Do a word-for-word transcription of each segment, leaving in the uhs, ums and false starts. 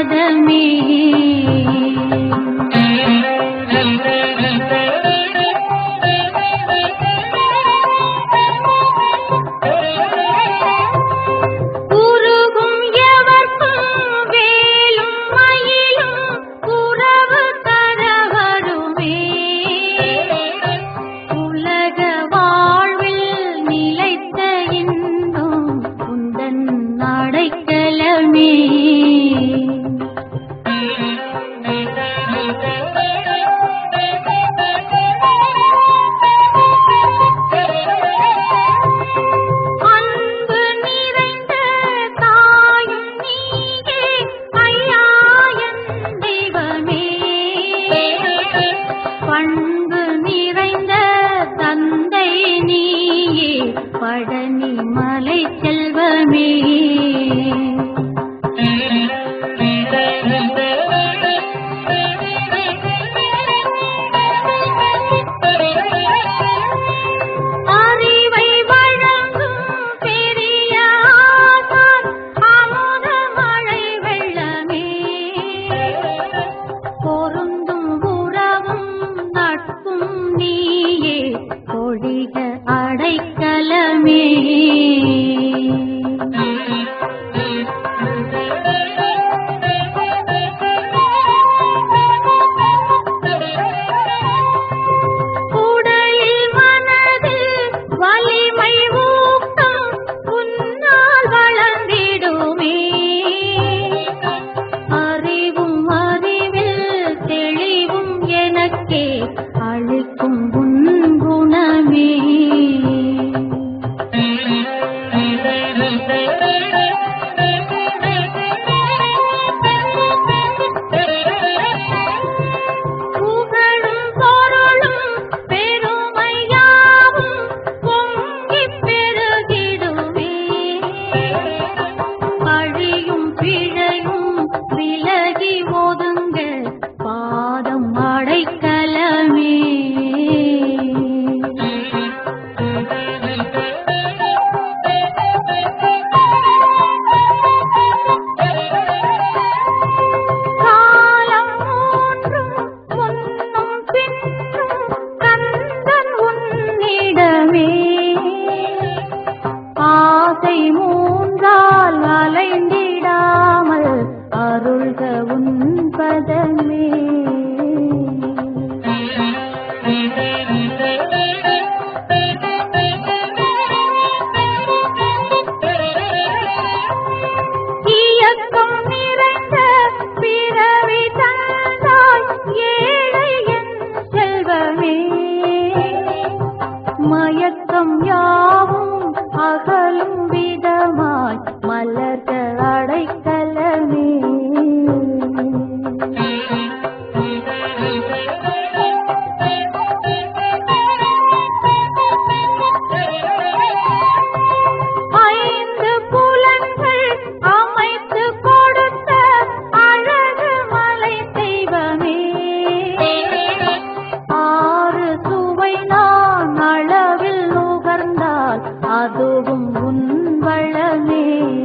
பதமே. பழனி மலை செல்வமே. அறிவை வழங்கும் பெரிய ஆசான் அமுத மழை வெள்ளமே. பொருந்தும் உறவும் நட்பும் நீயே கொடிக அடைக்கலமே. உடலில் மனதில் வலிமை ஊக்கம் உன்னால் வளர்ந்திடுமே. அறிவும் அறிவில் தெளிவும் எனக்கே அளிக்கும் உன் குணமே. விலகி ஒதுங்க பாதம் அடைக்கலமே. காலம் மூன்றும் முன்னும் பின்னும் கந்தன் உன்னிடமே. ஆசை மூன்றால் அலைந்திடாமல் அருள்க உன் பதமே. இயக்கம் நிறைந்த பிறவி தந்தாய் ஏழை என் செல்வமே. மயக்கம் யாவும் அகலும் விதமாய் மலர்க அடைக்கலமே. ஐந்து புலன்கள் அமைத்து கொடுத்த அழகு மலை தெய்வமே. ஆறு சுவை நான் அளவில் நுகர்ந்தால் அதுவும் உன் வளமே.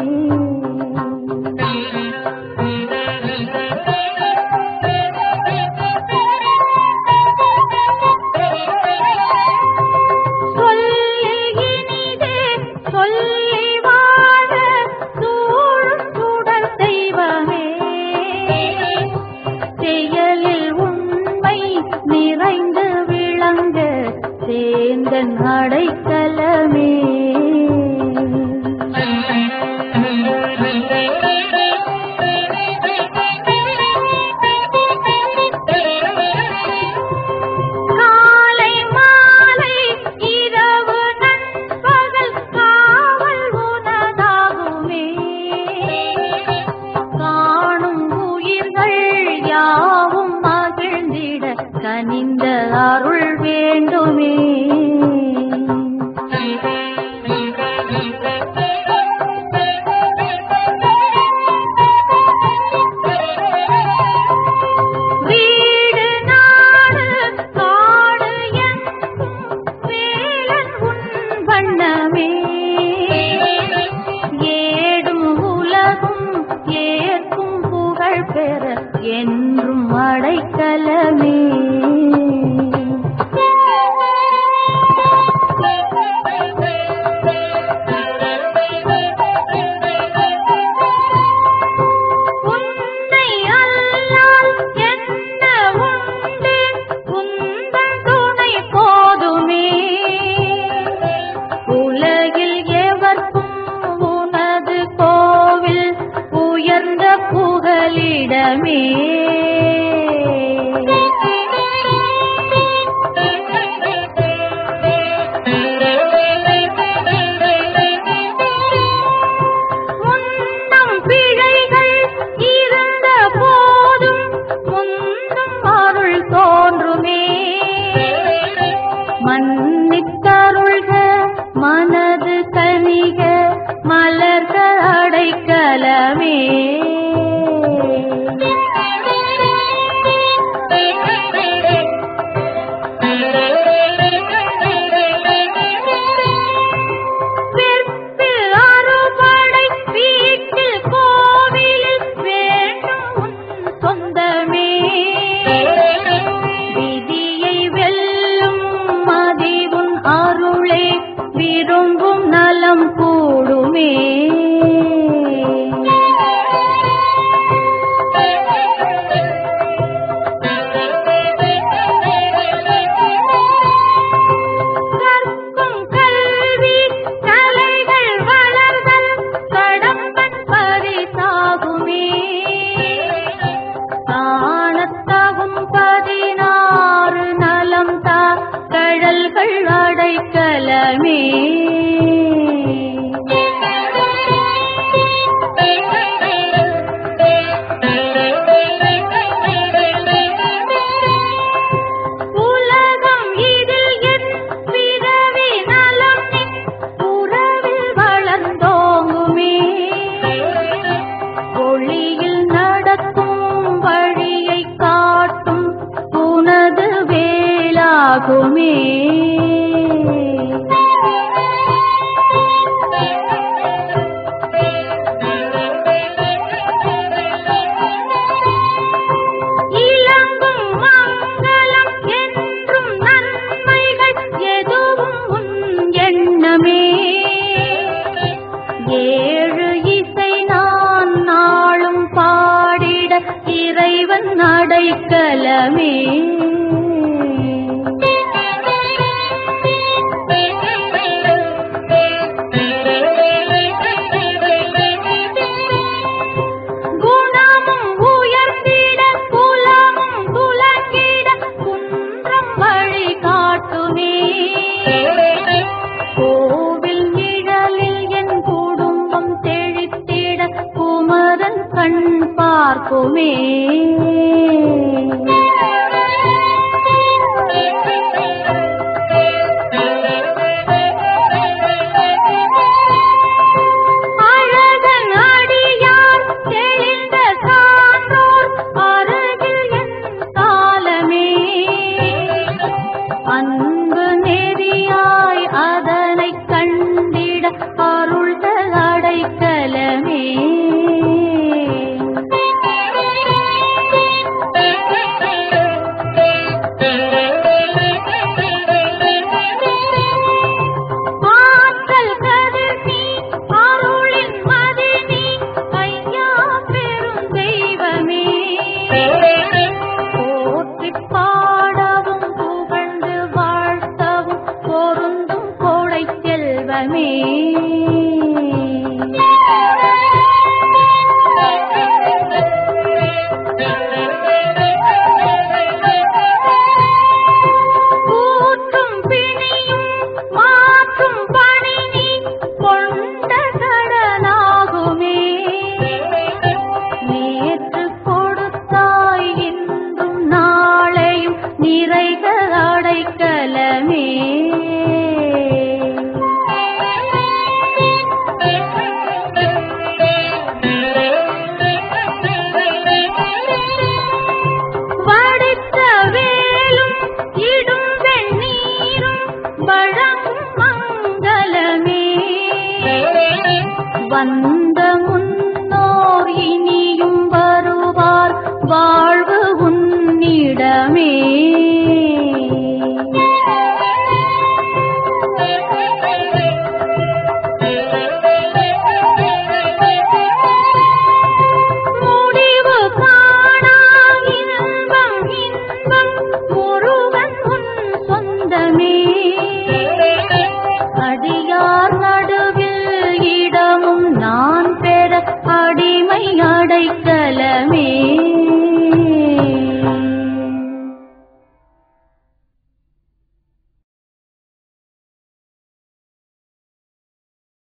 சொல்லில் இனிதே சொல்லி வாழ சூழும் சுடர் தெய்வமே. செயலில் உண்மை நிறைந்து விளங்க சேந்தன் அடைக்கலமே. காலை மாலை இரவு நண்பகல் காவல் உனதாகுமே. காணும் உயிர்கள் யாவும் மகிழ்ந்திட கனிந்த அருள் வேண்டுமே. பெற என்றும் அடைக்கலமே. புகலிடமே முன்னம் பிழைகள் இருந்த போதும் முன்னும் அருள் தோன்றுமே. மன்னித்தருள்க மனது கனிக மலர்க அடைக்கலமே. விரும்பும் நலம் கூடுமே. கற்கும் கல்வி கலைகள் வளர்தல் கடம்பன் பரிசாகுமே. காணத்தகும் பதினாறு நலம் தா கழல்கள் அடைக்கலமே. உலகம் இதில் என் பிறவி நலம் உறவில் வளர்ந்தோங்குமே. ஒளியில் நடக்கும் வழியை காட்டும் உனது வேளாகுமே. ஏழு இசை நான் நாளும் பாடிட இறைவன் அடைக்கலமே. குணமும் உயர்ந்திட குலமும் துலங்கிட குன்றம் வழி காட்டுமே. கோவில் நிழலில் என் குடும்பம் தெளித்திட குமரன் கண் பார்க்குமே. அழகன் அடியார் தெளிந்த சான்றோர் அருகில் என் காலமே. அன்பு நெறியாய் அதனை கண்டிட அருள்கள் அடைக்கலமே. வாழ்